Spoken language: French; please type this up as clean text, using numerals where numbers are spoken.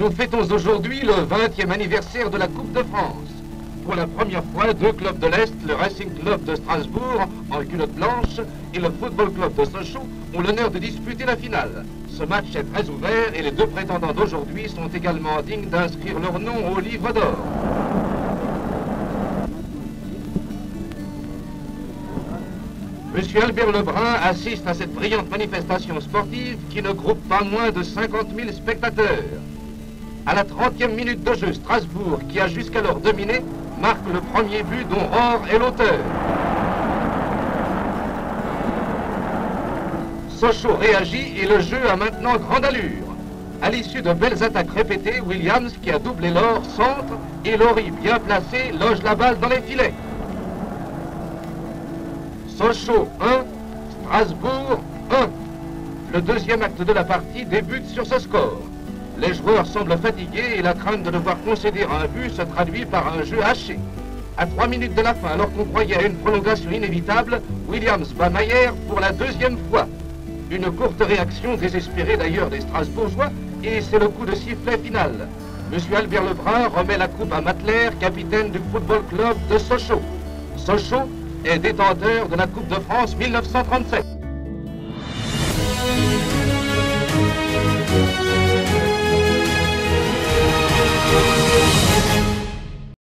Nous fêtons aujourd'hui le 20e anniversaire de la Coupe de France. Pour la première fois, deux clubs de l'Est, le Racing Club de Strasbourg, en culotte blanche, et le Football Club de Sochaux, ont l'honneur de disputer la finale. Ce match est très ouvert et les deux prétendants d'aujourd'hui sont également dignes d'inscrire leur nom au livre d'or. Monsieur Albert Lebrun assiste à cette brillante manifestation sportive qui ne groupe pas moins de 50 000 spectateurs. À la 30e minute de jeu, Strasbourg, qui a jusqu'alors dominé, marque le premier but dont Rohr est l'auteur. Sochaux réagit et le jeu a maintenant grande allure. À l'issue de belles attaques répétées, Williams, qui a doublé l'or, centre et Laurie, bien placé, loge la balle dans les filets. Sochaux 1, Strasbourg 1. Le deuxième acte de la partie débute sur ce score. Les joueurs semblent fatigués et la crainte de devoir concéder un but se traduit par un jeu haché. À 3 minutes de la fin, alors qu'on croyait à une prolongation inévitable, Williams bat Mayer pour la deuxième fois. Une courte réaction désespérée d'ailleurs des Strasbourgeois et c'est le coup de sifflet final. Monsieur Albert Lebrun remet la coupe à Matler, capitaine du Football Club de Sochaux. Sochaux est détenteur de la Coupe de France 1937.